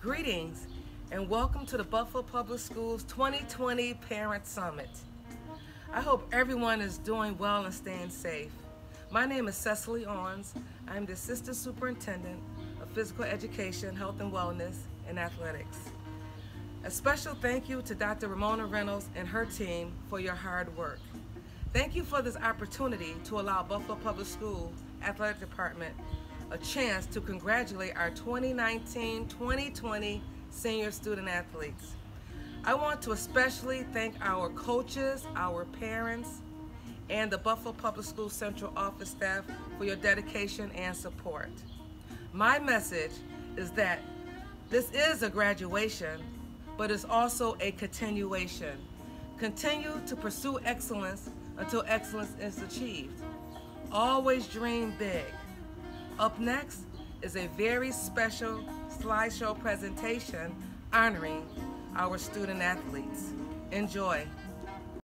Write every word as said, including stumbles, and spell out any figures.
Greetings and welcome to the Buffalo Public Schools twenty twenty Parent Summit. I hope everyone is doing well and staying safe. My name is Cecily Owens. I'm the Assistant Superintendent of Physical Education, Health and Wellness, and Athletics. A special thank you to Doctor Ramona Reynolds and her team for your hard work. Thank you for this opportunity to allow Buffalo Public School Athletic Department a chance to congratulate our twenty nineteen twenty twenty senior student athletes. I want to especially thank our coaches, our parents, and the Buffalo Public School Central Office staff for your dedication and support. My message is that this is a graduation, but it's also a continuation. Continue to pursue excellence until excellence is achieved. Always dream big. Up next is a very special slideshow presentation honoring our student athletes. Enjoy.